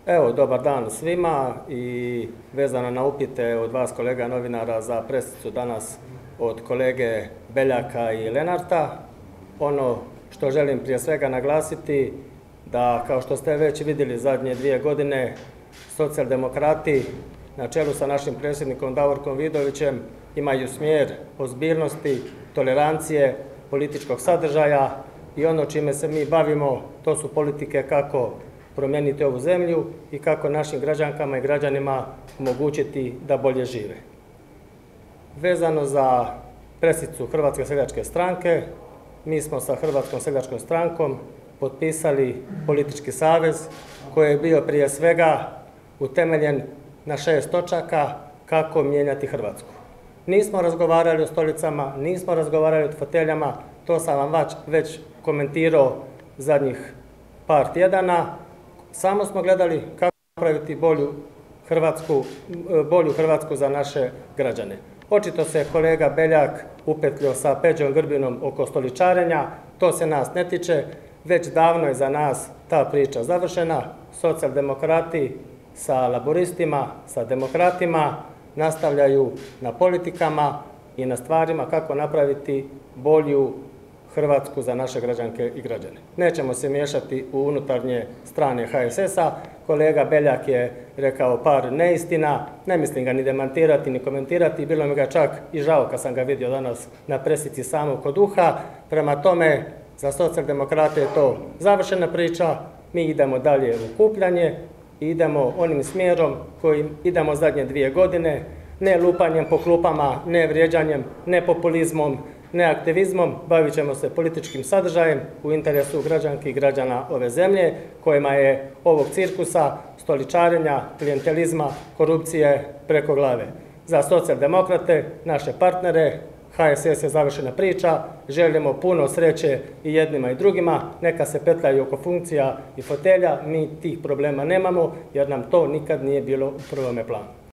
Evo, dobar dan svima i vezano na upite od vas kolega novinara za pressicu danas od kolege Beljaka i Lenarta. Ono što želim prije svega naglasiti da, kao što ste već vidjeli zadnje 2 godine, socijaldemokrati na čelu sa našim predsjednikom Davorkom Vidovićem imaju smjer ozbiljnosti, tolerancije, političkog sadržaja i ono čime se mi bavimo to su politike kako promijeniti ovu zemlju i kako našim građankama i građanima omogućiti da bolje žive. Vezano za pressicu Hrvatske seljačke stranke, mi smo sa Hrvatskom seljačkom strankom potpisali politički savez koji je bio prije svega utemeljen na 6 točaka kako mijenjati Hrvatsku. Nismo razgovarali o stolicama, nismo razgovarali o foteljama, to sam vam već komentirao zadnjih par tjedana. Samo smo gledali kako napraviti bolju Hrvatsku za naše građane. Očito se kolega Beljak upetljao sa Peđom Grbinom oko stoličarenja, to se nas ne tiče, već davno je za nas ta priča završena. Socijaldemokrati sa laboristima, sa demokratima nastavljaju na politikama i na stvarima kako napraviti bolju Hrvatsku za naše građanke i građane. Nećemo se miješati u unutarnje strane HSS-a. Kolega Beljak je rekao par neistina, ne mislim ga ni demantirati ni komentirati, bilo mi ga čak i žao kad sam ga vidio danas na pressici samog kod duha. Prema tome, za socijaldemokrate je to završena priča, mi idemo dalje u okupljanje i idemo onim smjerom kojim idemo zadnje 2 godine, ne lupanjem po klupama, ne vrijeđanjem, ne populizmom, ne aktivizmom, bavit ćemo se političkim sadržajem u interesu građanki i građana ove zemlje, kojima je ovog cirkusa, stoličarenja, klijentelizma, korupcije preko glave. Za socijaldemokrate, naše partnere, HSS je završena priča, želimo puno sreće i jednima i drugima, neka se petljaju oko funkcija i fotelja, mi tih problema nemamo jer nam to nikad nije bilo u prvome planu.